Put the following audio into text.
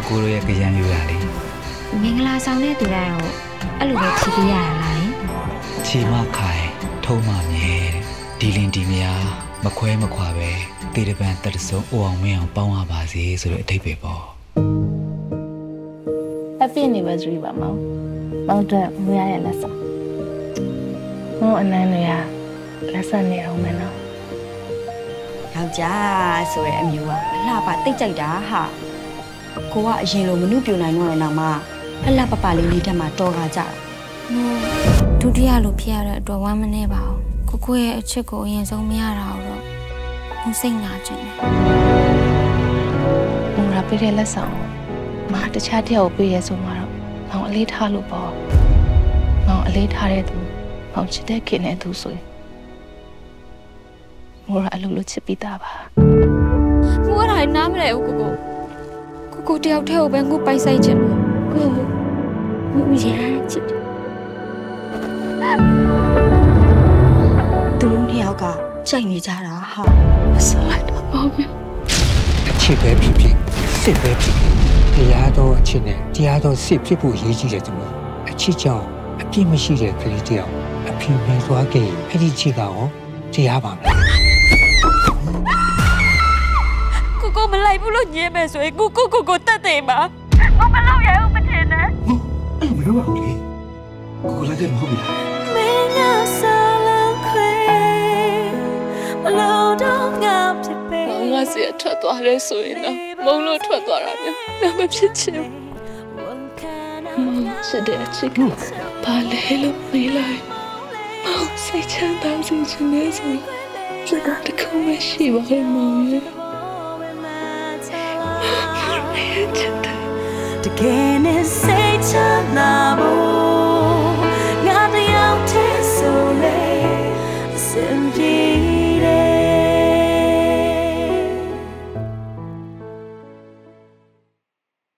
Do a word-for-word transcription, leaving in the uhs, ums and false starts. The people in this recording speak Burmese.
ကိုလိုရဲ့ကြံယူရလေမင်္ဂလာဆောင်တဲ့သူတိုင်းကိုအဲ့လိုပဲဖြီးပြရတာလားချီမခိုင်ထုံးမမြဲဒီလင်ဒီမယာမခွဲမခွာပဲတေတပံတက်တစုံအိုအောင်မင်းအောင်ပေါင်းရပါစေဆိုတဲ့အဓိပ္ပာယ်ပေါ့ Happy anniversary ပါမောင်မောင်တို့မရရဲ့လက်ဆောင်မောင်အနန်းတွေကလက်ဆောင်နေအောင်မယ်နော်ယောက်ျားဆိုရဲအမျိုးကအလှပတိတ်ကြိုက်တာဟာကိုကအရင်လိုမနှုတ်ပြနိုင်တော့တဲ့နောက်မှာအလှပပလေးလေးတက်မှာတော်ကားကြတာဒုတိယလိုဖြစ်ရတဲ့အတွက်ဝမ်းမနေပါဘူးကိုကိုရဲ့အချစ်ကိုအရင်ဆုံးမရတာတော့ဘုံစိတ်နာကျင်တယ်မောင်ရပေးတဲ့လက်ဆောင်မတခြားတယောက်ပေးရဲဆိုမှတော့မောင်အလေးထားလို့ပေါ့မောင်အလေးထားတဲ့သူမောင်ချစ်တဲ့ခင်တဲ့သူဆိုရင်မောင်ရအလိုလိုချစ်ပြီးသားပါမောင်ကလည်းနားမလဲဘူးကိုကိုကိုကိုတယောက်တည်းကိုပဲငုပိုက်ဆိုင်ချင်တယ်ကိုကိုရချစ်သူတို့နှစ်ယောက်ကကြိုက်နေကြတာဟာမဆိုလိုက်တော့ပါဘူးအချစ်ပဲဖြစ်ဖြစ်စစ်ပဲဖြစ်ဖြစ်တရားတော်အချစ်နဲ့တရားတော်စစ်ဖြစ်ဖို့ရည်ကြီးတယ်သူတို့အချစ်ကြောင့်အပြစ်မရှိတဲ့ကလေးတယောက်အဖေမြင်သွားခဲ့ရင်အဲ့ဒီချစ်ကရောတရားပါမယ်ကိုကိုမလိုက်ဘူးလို့ညင်းမယ်ဆိုရင်ကိုကိုကိုကိုတတ်တယ်ပါမမလောက်ရအောင်မထင်နဲ့အဲ့မလုပ်ပါဘူးလေကိုလည်းမဟုတ်ဘူးလားမင်းကစားလို့ခွေမလို့တော့ငါဖြစ်ပေငါစီထွက်သွားလဲဆိုရင်တော့မုံလို့ထွက်သွားတာမျိုးငါမဖြစ်ချင်ဘူးစစ်တဲ့အချစ်ကဘာလဲလို့မေးလိုက်စိတ်ချမ်းသာစေချင်နေဆိုစကားတခုမှရှိပါ့မောင်ရဲ့တကယ်နဲ့စိတ်ချမ်းသာဖို့